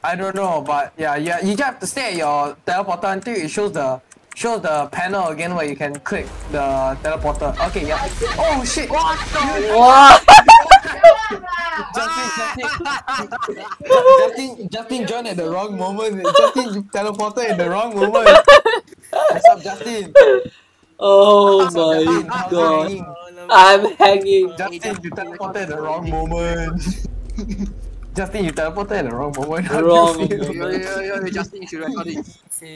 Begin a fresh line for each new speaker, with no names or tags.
I don't know, but yeah, you just have to stay at your teleporter until it shows the panel again where you can click the teleporter. Okay, yeah. Oh shit!
What?
Justin joined at the wrong moment. Justin, you teleported at the wrong moment. What's up, Justin?
Oh
What's up,
my
Justin? How's it
god.
hanging?
I'm hanging.
Justin, you teleported at the wrong moment. Justin, you teleported at the wrong moment. How do
Wrong
you feel?
moment.
Yo, Justin, you should record it.